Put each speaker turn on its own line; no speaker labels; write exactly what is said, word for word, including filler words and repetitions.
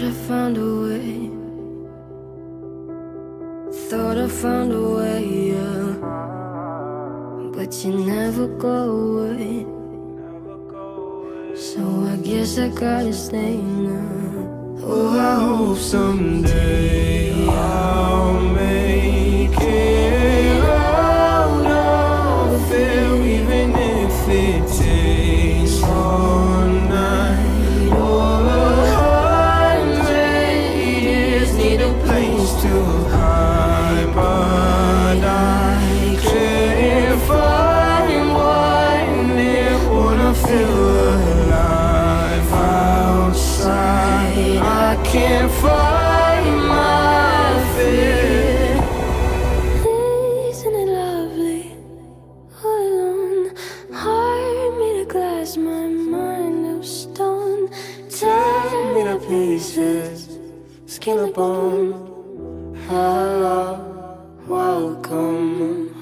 I found a way. Thought I found a way, yeah. But you never go away. So I guess I gotta stay now. Oh, I hope someday I'll make it out of there, even if it takes all night or a hundred years. Need a place to hide, but I can't find one there. Wanna feel alive outside. I can't find my fear.
Isn't it lovely, all alone? Heart made of glass, my mind of stone.
Tear me to pieces, skin and bone. Hello, welcome.